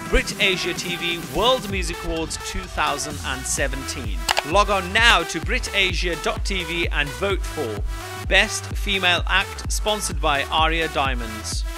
Brit Asia TV World Music Awards 2017. Log on now to britasia.tv and vote for Best Female Act, sponsored by Aria Diamonds.